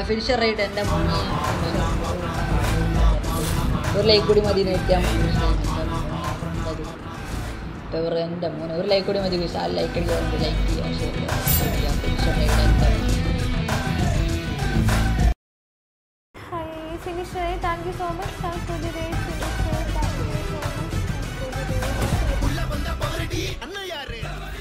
Finisher ride എൻ്റെ മോനെ ഒരു ലൈക്ക് കൂടി മതി വെക്കാം. എൻ്റെ മോനെ ഒരു ലൈക്ക് കൂടി മതി. വിശാൽ ലൈക്ക് അടിക്കുക, ലൈക്ക് ചെയ്യാം, ഷെയർ ചെയ്യാം. ഫിനിഷർ റൈഡ് എന്താ Finisher, thank you so much. Thanks for the race, Finisher. Thank you so much. Thanks for the race. Ulla banda party, anna yaare.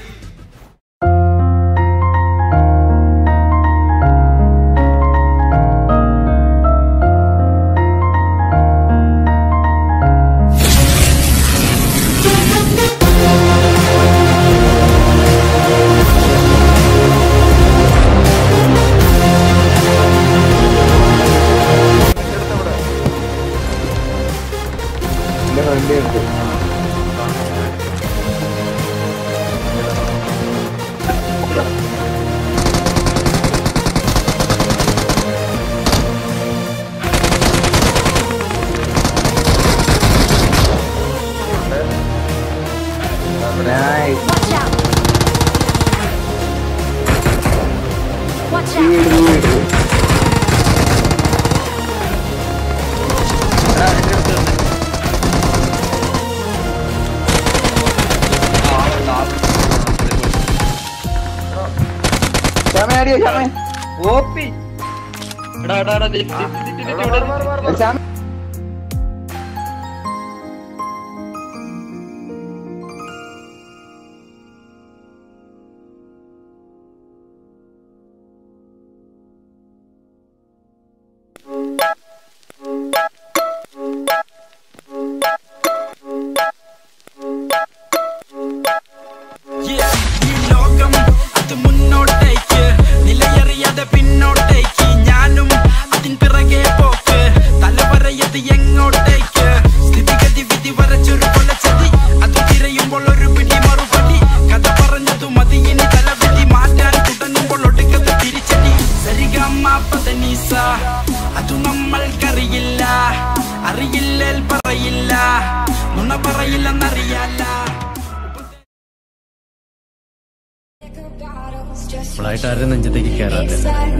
Flight നെഞ്ചത്തേക്ക് കയറാതെ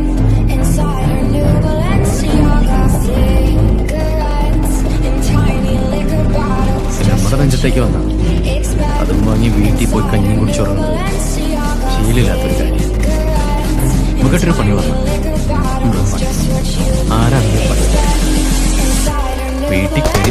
നമ്മുടെ നെഞ്ചത്തേക്ക് വന്ന അതും വാങ്ങി വീട്ടിൽ പോയി കഞ്ഞിയും കുടിച്ചുറങ്ങുന്നത് ശീലില്ലാത്തൊരു കാര്യം. നമുക്കിട്ടൊരു പണി വന്നു ആരാണ് പണി വീട്ടിൽ കയറി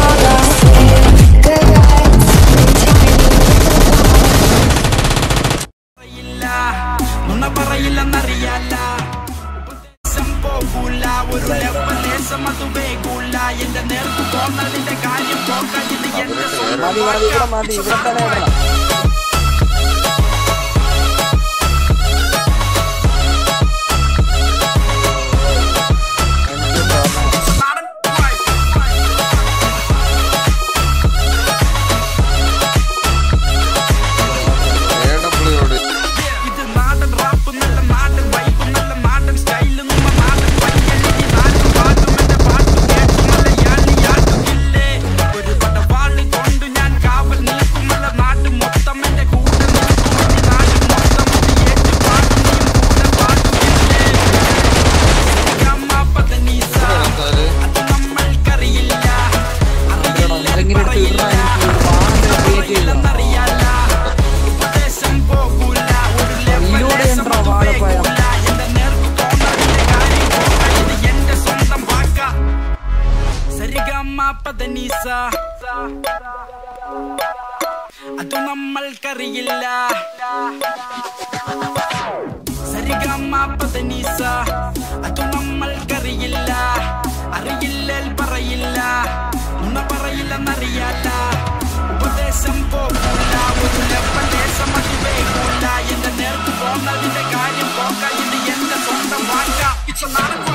അത് നമ്മൾക്കറിയില്ല. സരിഗമ പദനിസ അത് നമ്മൾക്കറിയില്ല. അറിയില്ല പറയില്ല നുണ പറയില്ലെന്നറിയാല്ല. ഉപദേശം പോകൂല ഒരു ലെവലേശം അത് വേകൂല. എന്റെ നേർക്ക് പോന്നതിന്റെ കാര്യം പോക്ക ഇത് എന്റെ സ്വന്തം വാക്ക.